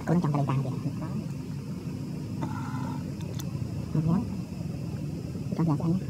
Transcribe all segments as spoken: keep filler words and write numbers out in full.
con trong tay ta kìa. Một món. Con giờ anh nhé.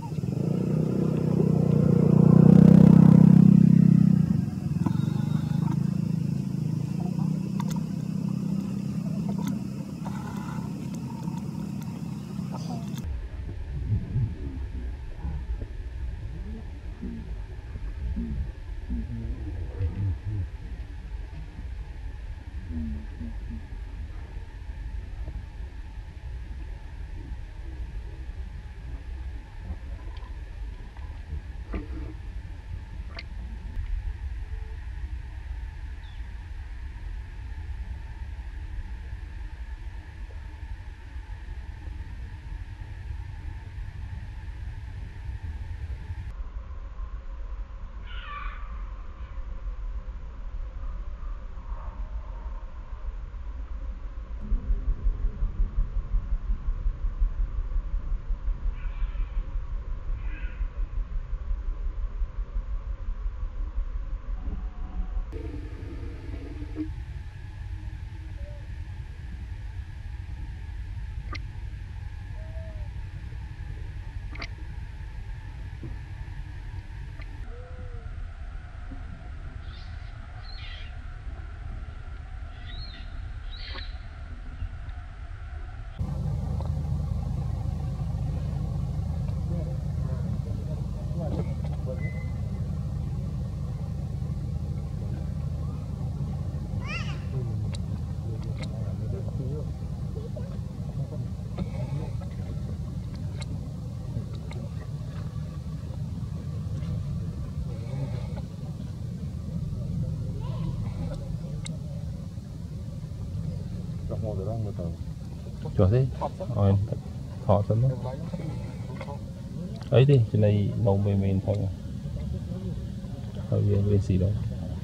Chùa thế rồi thọ sớm đó ấy đi trên này màu mềm mềm thôi thôi về về gì đâu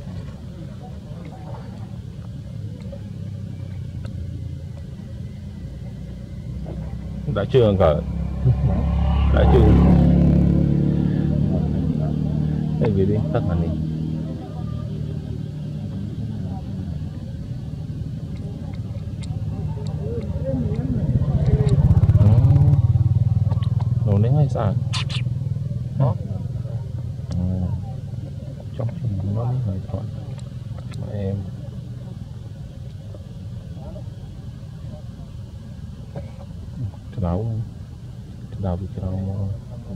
đã chưa cả đã chưa đây về đi tắt màn đi hay sao đó trong trong nó mới hơi thoải mà em cái đầu cái đầu bị cái đầu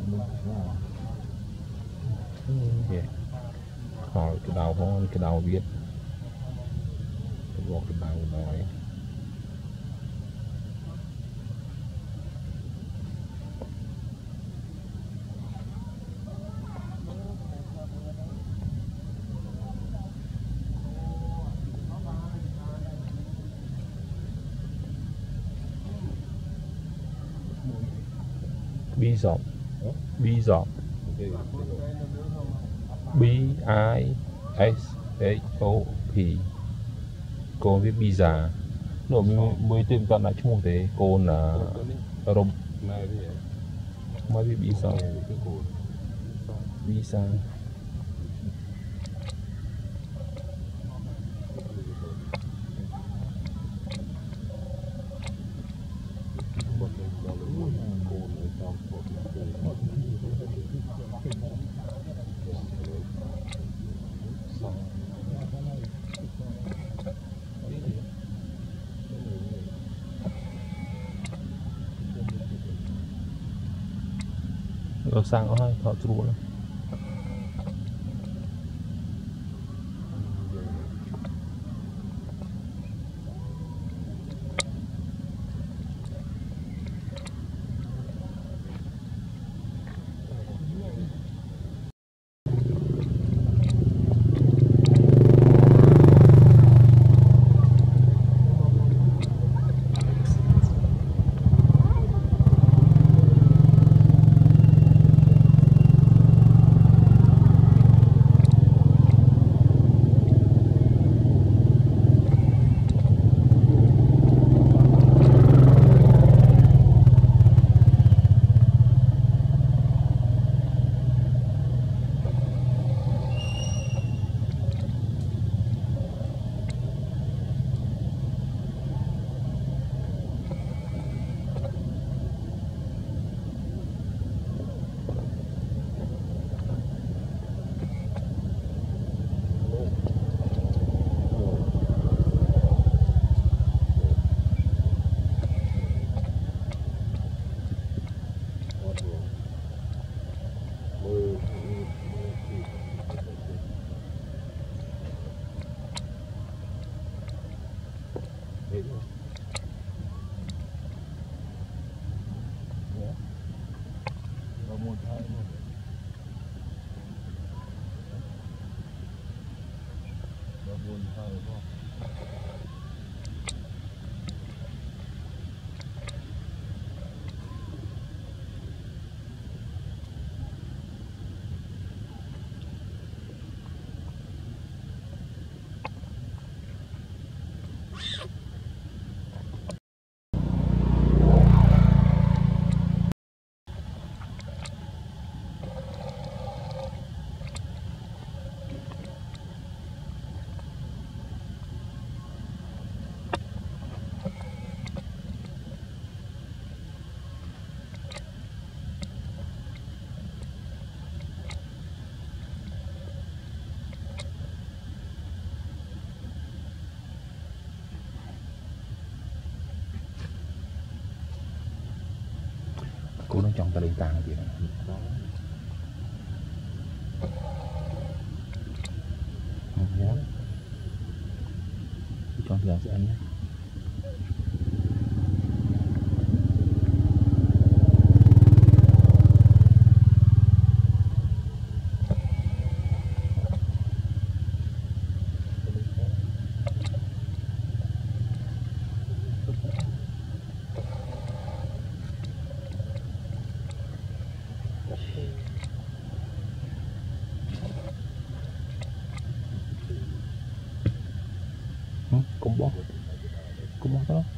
hỏi cái đầu thôi cái đầu biết cái đầu cái đầu nói bí dọc bí dọc B I S H O P cô viết pizza nội mới tìm toàn lại chung thế cô là rồng mới viết pizza pizza rồi sang có hai thọ trụ nữa. Cô nó chọn tà đi tàng gì đó. Không dám. Chọn giờ sẽ anh nhé. Cũng bó cũng bó đó.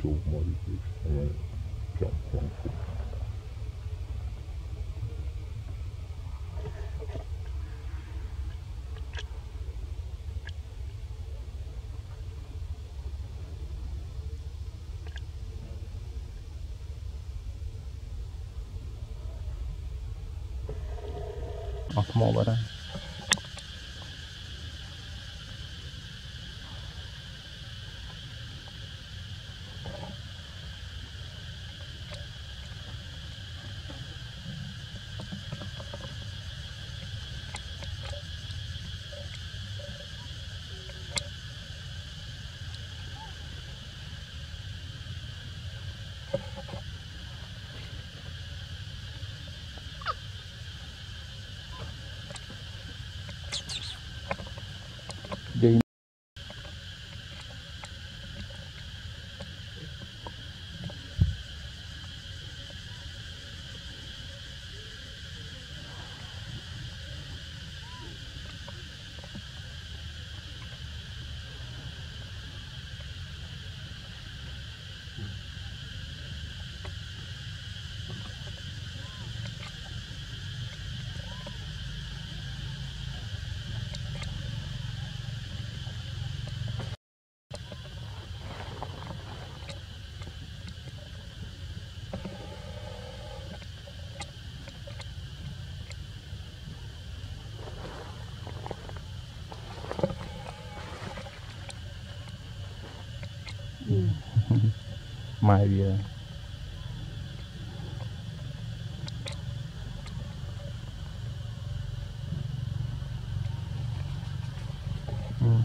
chủ một chọn chọn ọt mỏ vào đây đi mai bia ừ.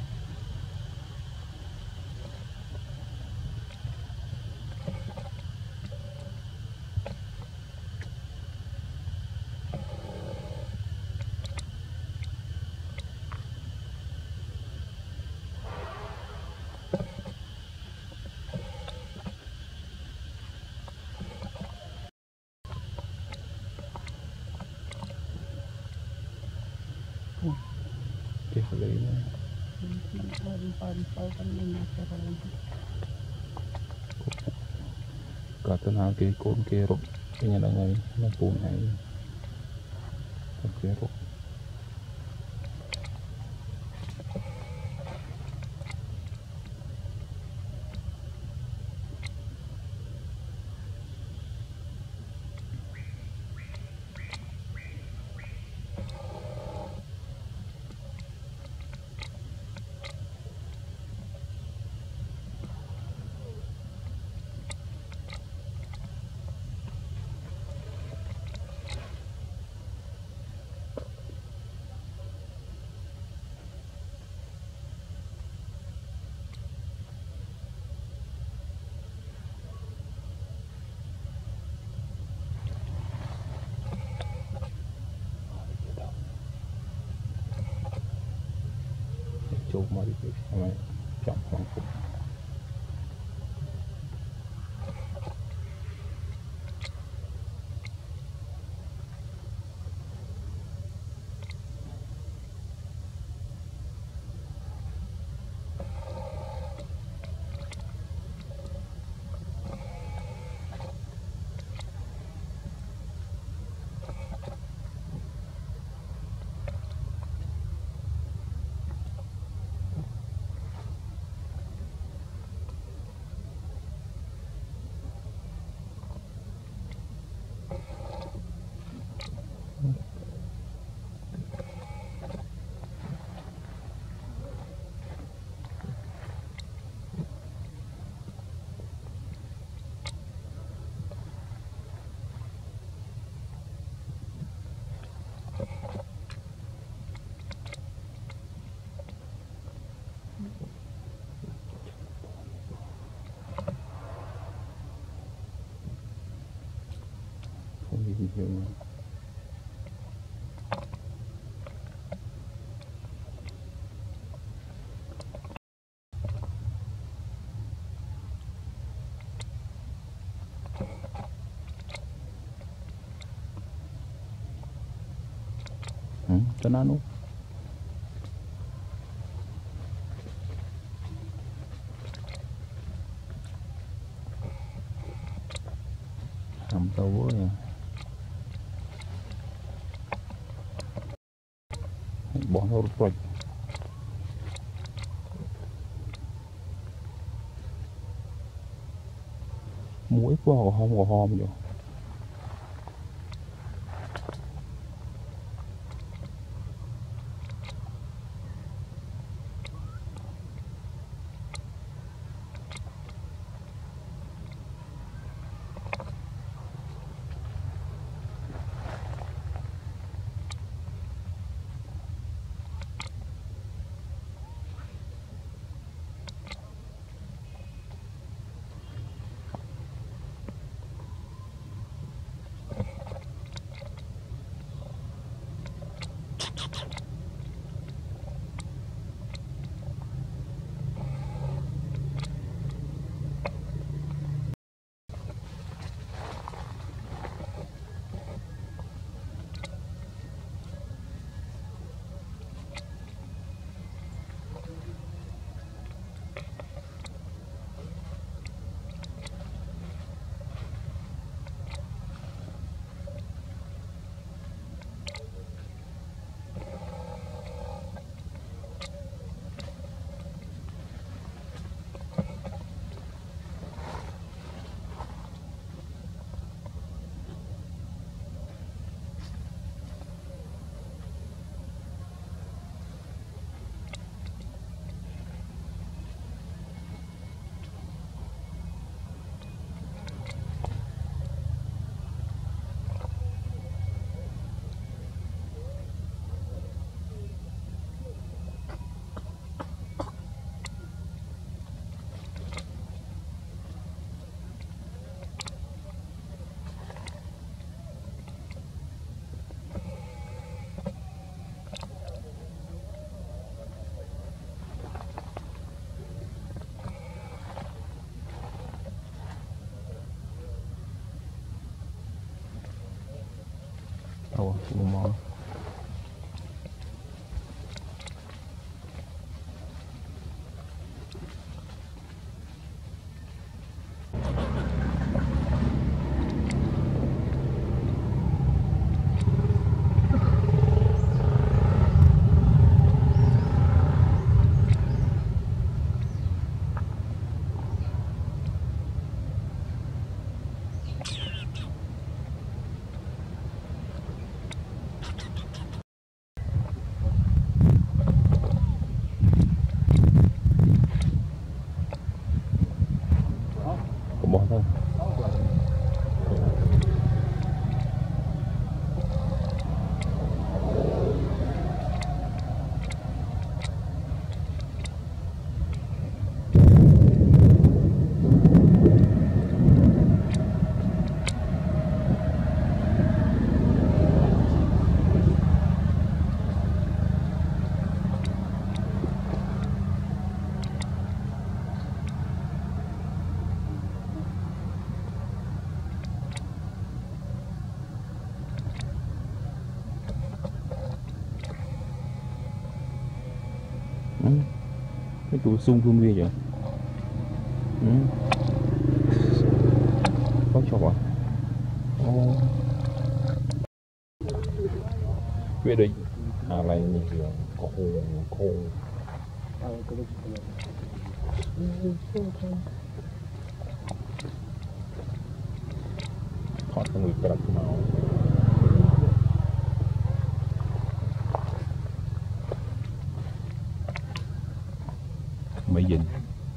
Cái lấy này cả tên nào cái côn kia rồi cái nhà đang này nó côn này kia rồi chụp mà đi mày chọn khoảng phút không gì nhiều nữa. Ừ, cho nó luôn. Làm sâu quá nha. Bỏ nó rồi. Muối quá còn không còn hôm vậy. Ồ, ngon. Bỏ thôi. Ừ. Cái tủ sung phương vi vậy. Ừ. Có cho à? Ồ. Biết đi. À này như kiểu có khô khô. Thoát cái người cặp nào. Mấy dinh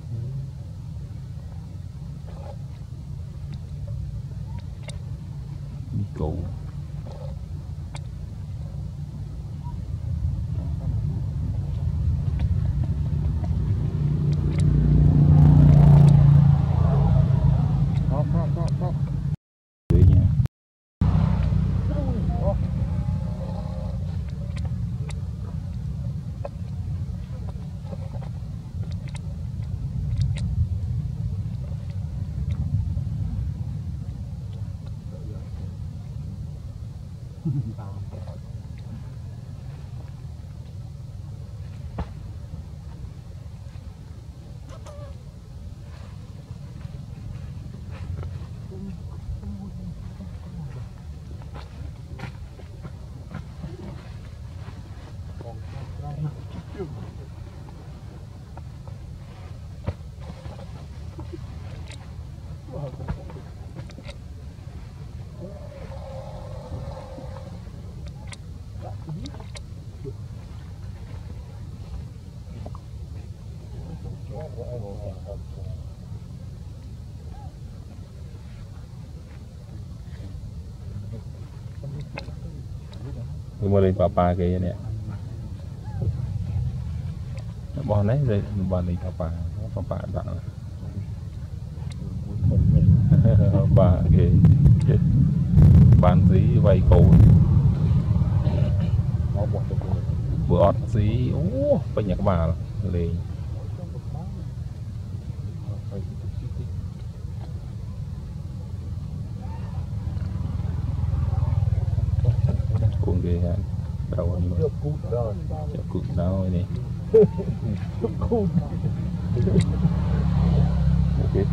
đi cụ để nha. Mua lên papa kia nè bò nấy rồi bò này papa papa bạn bà kia bàn tí vay cầu bữa ọt xí ô bên nhà các bà lên cuồng ghê hả đâu anh mà chợ cụt đâu này ok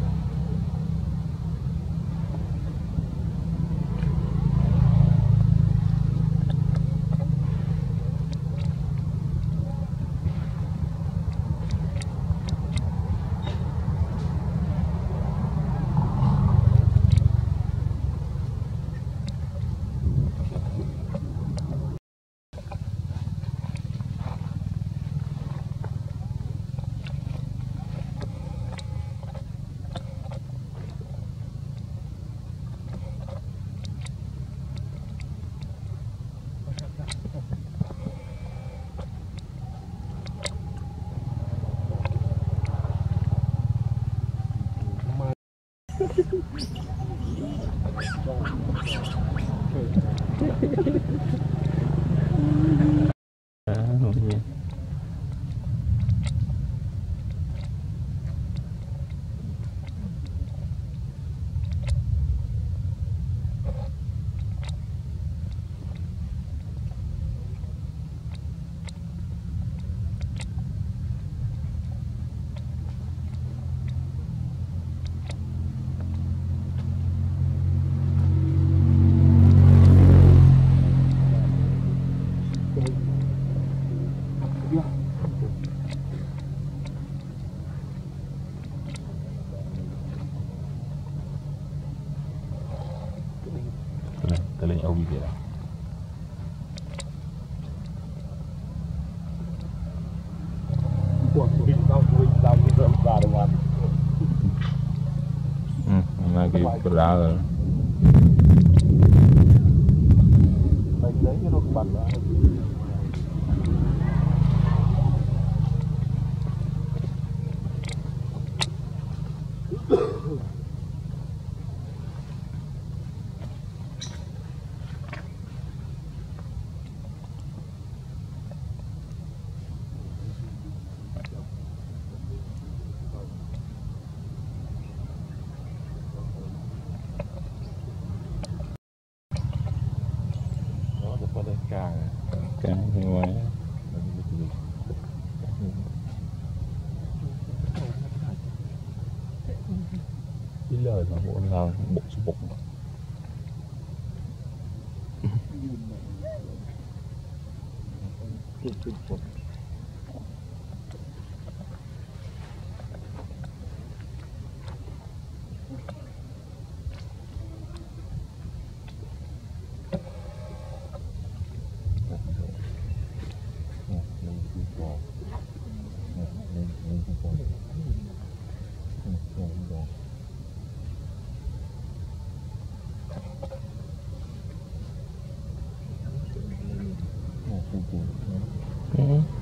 à, Tôi lên ông gì vậy? Cuộc mình đau mình đau mình đau ra được mà. Ừ, là cái ra rồi. Mình lấy cái nó bẩn ra. Càng càng như vậy cái lời mà bộ là bộ số bụng ừ.